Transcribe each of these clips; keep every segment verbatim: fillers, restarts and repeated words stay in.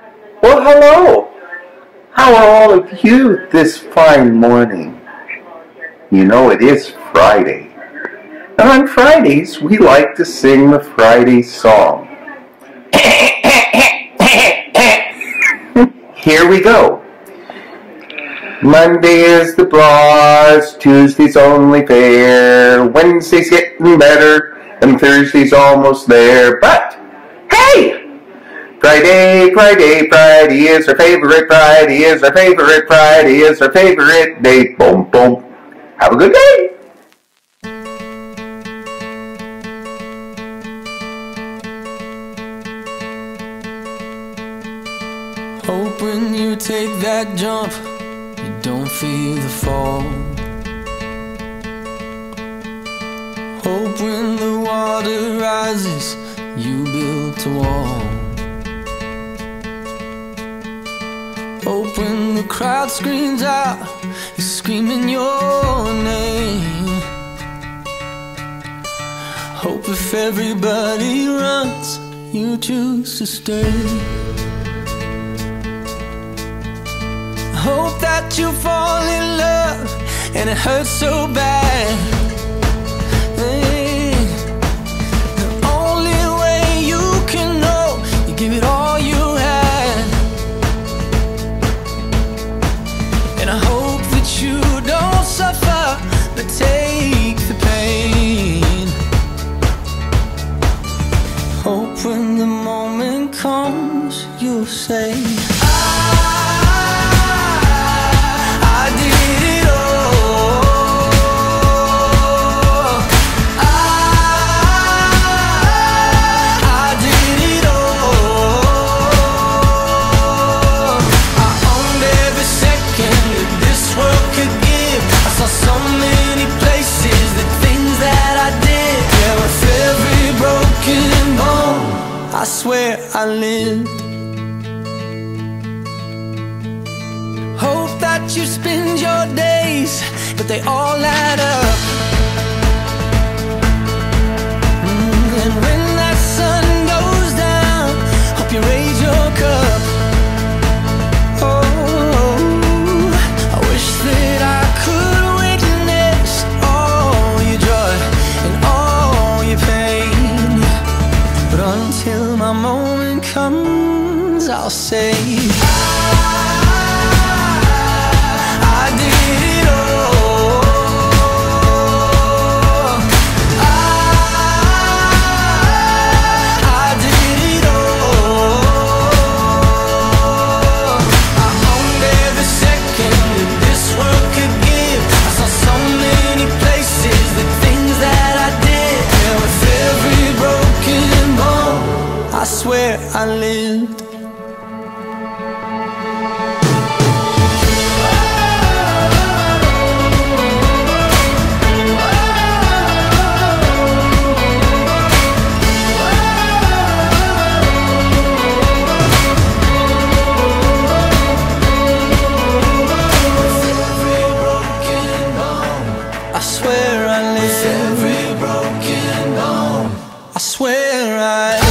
Well, hello. How are all of you this fine morning? You know it is Friday. And on Fridays, we like to sing the Friday song. Here we go. Monday is the bras, Tuesday's only fair, Wednesday's getting better, and Thursday's almost there. But, hey! Friday, Friday, Friday is our favorite, Friday is our favorite, Friday is our favorite day. Boom, boom. Have a good day. Hope when you take that jump, you don't feel the fall. Hope when the water rises, you built a wall. Hope when the crowd screams out, you're screaming your name. Hope if everybody runs, you choose to stay. Hope that you fall in love and it hurts so bad. Hey, the only way you can know, you give it all you had. And I hope that you don't suffer, but take the pain. Hope when the moment comes, you'll say, I swear I lived. Hope that you spend your days, but they all add up. Mm, and when that sun goes down, hope you raise your cup. Oh, I wish that I could witness all your joy and all your pain, but until my moment comes, I'll say I swear I lived. I swear I lived. Every broken bone, I swear I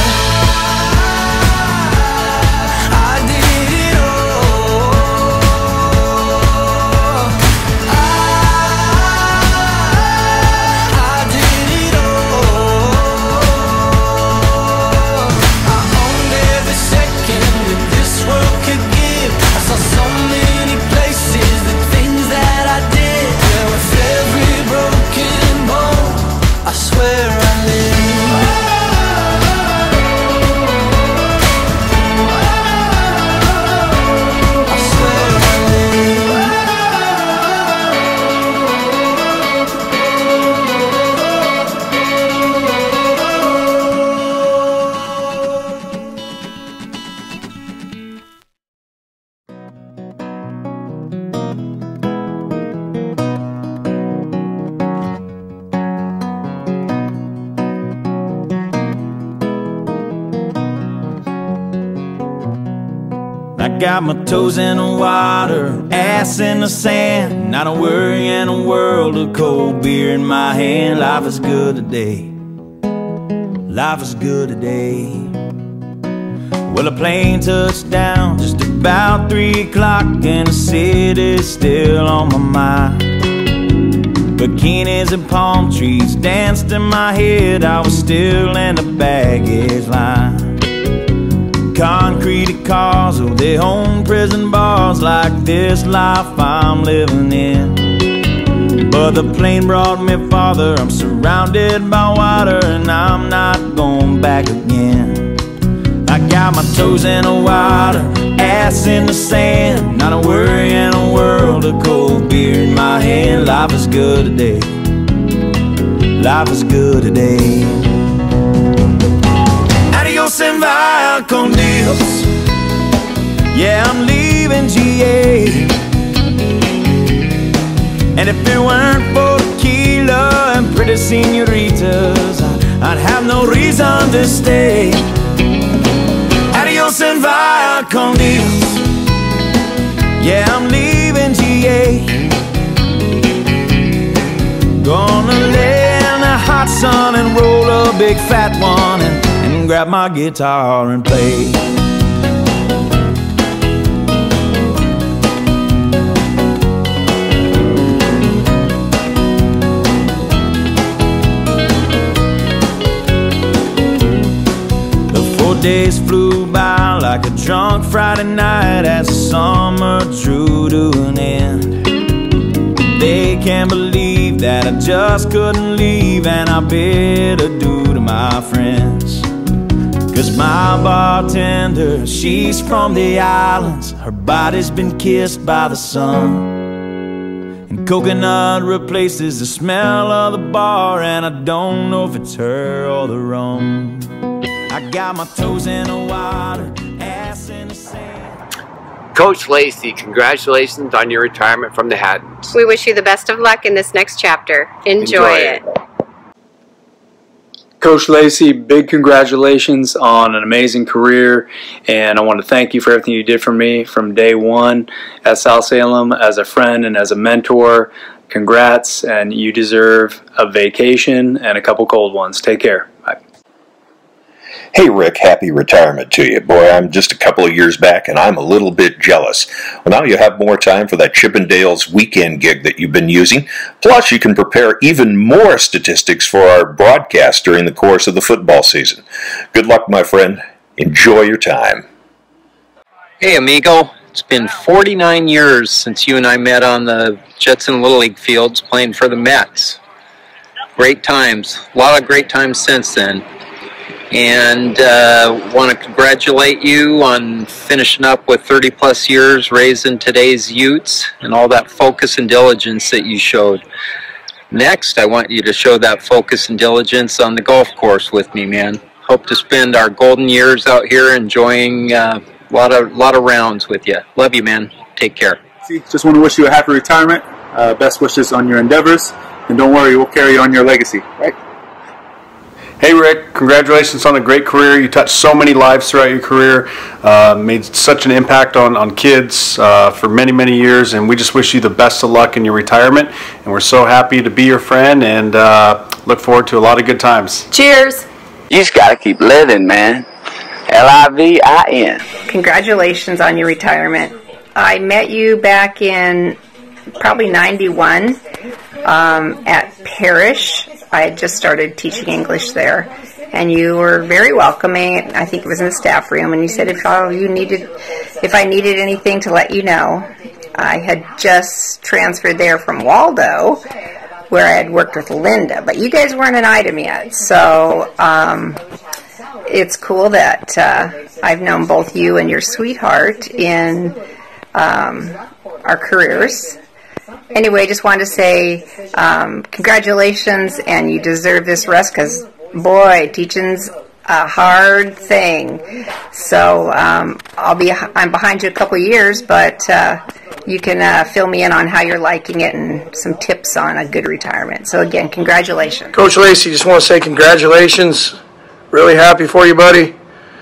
got my toes in the water, ass in the sand, not a worry in a world of cold beer in my hand. Life is good today, life is good today. Well, a plane touched down just about three o'clock, and the city's still on my mind. Bikinis and palm trees danced in my head. I was still in the baggage line. Concrete cars, oh, they own prison bars, like this life I'm living in. But the plane brought me farther. I'm surrounded by water, and I'm not going back again. I got my toes in the water, ass in the sand, not a worry in a world of cold beer in my hand. Life is good today, life is good today. Adios and via con Dios. Yeah, I'm leaving G A. And if it weren't for tequila and pretty senoritas, I'd have no reason to stay. Adios and via con Dios. Yeah, I'm leaving G A. Gonna lay in the hot sun and roll a big fat one, and, and grab my guitar and play. Days flew by like a drunk Friday night as the summer drew to an end. They can't believe that I just couldn't leave, and I bid adieu to my friends. Cause my bartender, she's from the islands. Her body's been kissed by the sun, and coconut replaces the smell of the bar, and I don't know if it's her or the rum. I got my toes in the water, ass in the sand. Coach Lacey, congratulations on your retirement from the Hattons. We wish you the best of luck in this next chapter. Enjoy, Enjoy it. it. Coach Lacey, big congratulations on an amazing career, and I want to thank you for everything you did for me from day one at South Salem as a friend and as a mentor. Congrats, and you deserve a vacation and a couple cold ones. Take care. Bye. Hey Rick, happy retirement to you. Boy, I'm just a couple of years back and I'm a little bit jealous. Well, now you have more time for that Chippendales weekend gig that you've been using. Plus, you can prepare even more statistics for our broadcast during the course of the football season. Good luck, my friend. Enjoy your time. Hey, amigo. It's been forty-nine years since you and I met on the Jetson Little League fields playing for the Mets. Great times. A lot of great times since then. And uh, want to congratulate you on finishing up with thirty plus years raising today's youths and all that focus and diligence that you showed. Next, I want you to show that focus and diligence on the golf course with me, man. Hope to spend our golden years out here enjoying uh, a lot of, lot of rounds with you. Love you, man. Take care. Just want to wish you a happy retirement. Uh, best wishes on your endeavors. And don't worry, we'll carry on your legacy, right? Hey Rick, congratulations on a great career. You touched so many lives throughout your career, uh, made such an impact on, on kids uh, for many, many years, and we just wish you the best of luck in your retirement. And we're so happy to be your friend and uh, look forward to a lot of good times. Cheers. You just got to keep living, man. L I V I N. Congratulations on your retirement. I met you back in probably ninety-one um, at Parrish. I had just started teaching English there, and you were very welcoming. I think it was in the staff room, and you said if I, you needed, if I needed anything to let you know. I had just transferred there from Waldo, where I had worked with Linda, but you guys weren't an item yet, so um, it's cool that uh, I've known both you and your sweetheart in um, our careers. Anyway, just wanted to say um, congratulations, and you deserve this rest because, boy, teaching's a hard thing. So um, I'll be I'm behind you a couple of years, but uh, you can uh, fill me in on how you're liking it and some tips on a good retirement. So again, congratulations. Coach Lacey, just want to say congratulations. Really happy for you, buddy.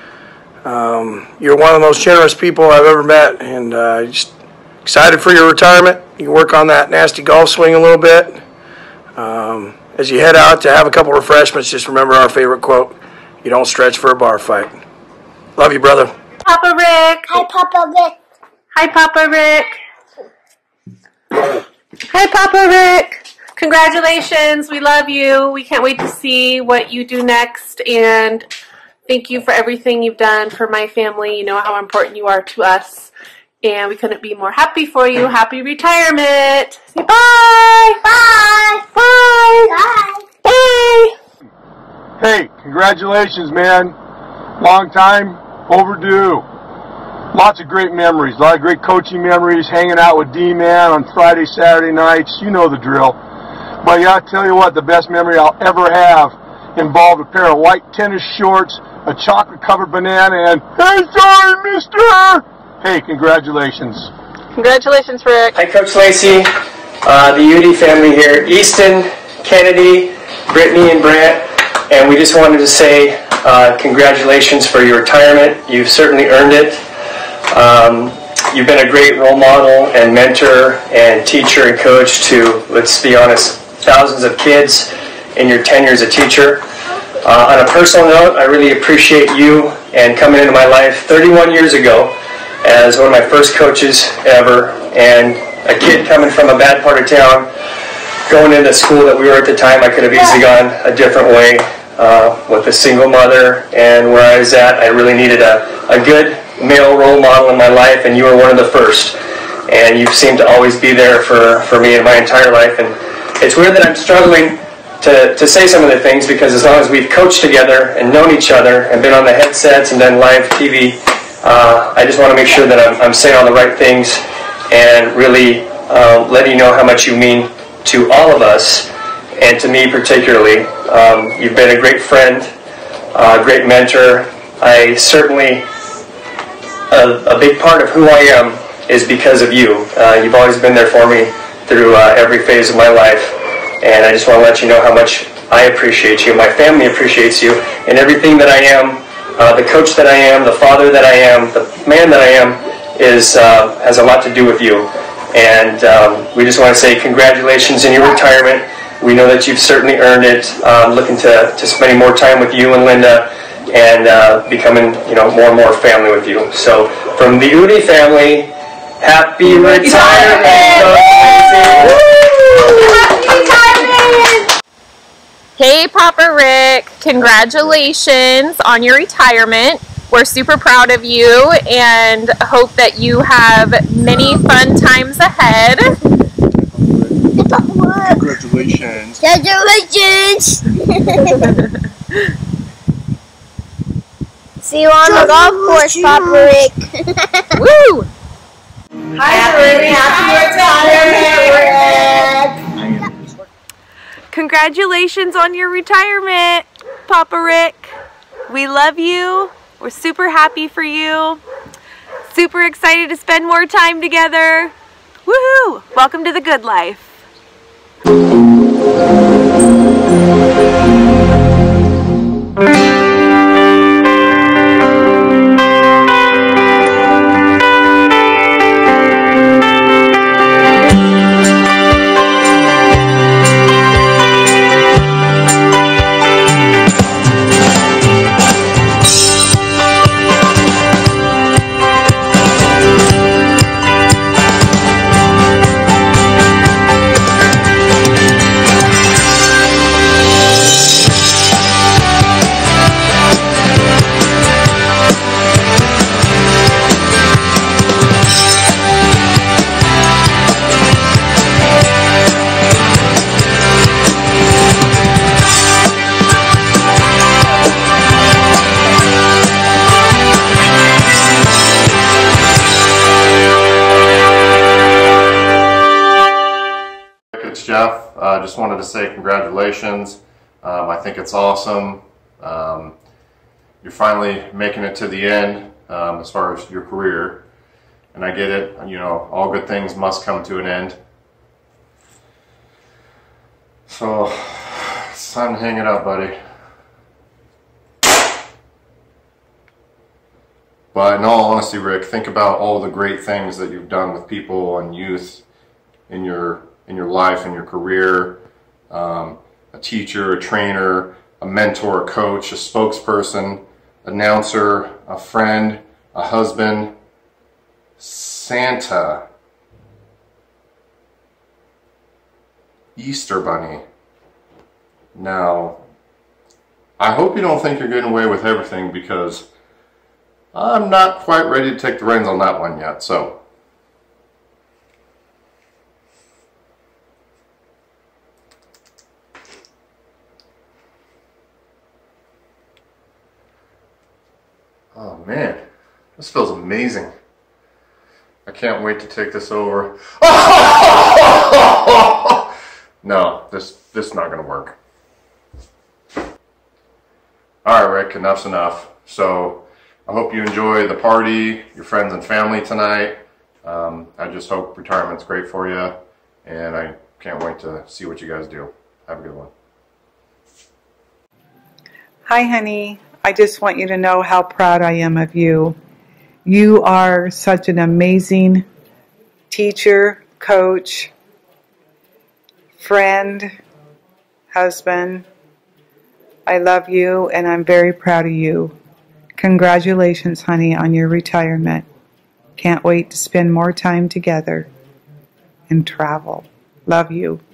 Um, you're one of the most generous people I've ever met, and uh, just excited for your retirement. You can work on that nasty golf swing a little bit. Um, as you head out to have a couple refreshments, just remember our favorite quote: you don't stretch for a bar fight. Love you, brother. Papa Rick. Hi, Papa Rick. Hi, Papa Rick. Hi, Papa Rick. Congratulations. We love you. We can't wait to see what you do next. And thank you for everything you've done for my family. You know how important you are to us. And we couldn't be more happy for you. Happy retirement. Say bye. Bye. Bye. Bye. Bye. Hey, congratulations, man. Long time overdue. Lots of great memories. A lot of great coaching memories, hanging out with D-Man on Friday, Saturday nights. You know the drill. But yeah, I'll tell you what, the best memory I'll ever have involved a pair of white tennis shorts, a chocolate-covered banana, and, hey, sorry, mister! Hey, congratulations. Congratulations, Rick. Hi, Coach Lacey. Uh, the U D family here. Easton, Kennedy, Brittany, and Brant. And we just wanted to say uh, congratulations for your retirement. You've certainly earned it. Um, you've been a great role model and mentor and teacher and coach to, let's be honest, thousands of kids in your tenure as a teacher. Uh, on a personal note, I really appreciate you and coming into my life thirty-one years ago as one of my first coaches ever, and a kid coming from a bad part of town, going into school that we were at the time. I could have easily gone a different way uh, with a single mother, and where I was at, I really needed a, a good male role model in my life, and you were one of the first. And you've seemed to always be there for, for me in my entire life. And it's weird that I'm struggling to, to say some of the things, because as long as we've coached together and known each other and been on the headsets and done live T V, uh, I just want to make sure that I'm, I'm saying all the right things and really uh, letting you know how much you mean to all of us, and to me particularly. Um, you've been a great friend, a uh, great mentor. I certainly, a, a big part of who I am is because of you. Uh, you've always been there for me through uh, every phase of my life, and I just want to let you know how much I appreciate you, my family appreciates you, and everything that I am, uh, the coach that I am, the father that I am, the man that I am, is uh, has a lot to do with you. And um, we just want to say congratulations in your retirement. We know that you've certainly earned it. Um, looking to, to spending more time with you and Linda, and uh, becoming, you know, more and more family with you. So from the Udi family, happy retirement! Hey, Papa Rick, congratulations on your retirement. We're super proud of you and hope that you have many fun times ahead. Congratulations. Congratulations. See you on the golf course, Papa Rick. Woo! Hi, Rick. Happy retirement, Rick. Congratulations on your retirement, Papa Rick. We love you. We're super happy for you. Super excited to spend more time together. Woohoo! Welcome to the good life. Jeff, I uh, just wanted to say congratulations. Um, I think it's awesome. Um, you're finally making it to the end um, as far as your career, and I get it. You know, all good things must come to an end. So it's time to hang it up, buddy. But in all honesty, Rick, think about all the great things that you've done with people and youth in your in your life, in your career. Um, a teacher, a trainer, a mentor, a coach, a spokesperson, announcer, a friend, a husband, Santa, Easter Bunny. Now, I hope you don't think you're getting away with everything, because I'm not quite ready to take the reins on that one yet, so. Oh man, this feels amazing. I can't wait to take this over. No, this, this is not going to work. Alright Rick, enough's enough. So, I hope you enjoy the party, your friends and family tonight. Um, I just hope retirement's great for you, and I can't wait to see what you guys do. Have a good one. Hi honey, I just want you to know how proud I am of you. You are such an amazing teacher, coach, friend, husband. I love you and I'm very proud of you. Congratulations, honey, on your retirement. Can't wait to spend more time together and travel. Love you.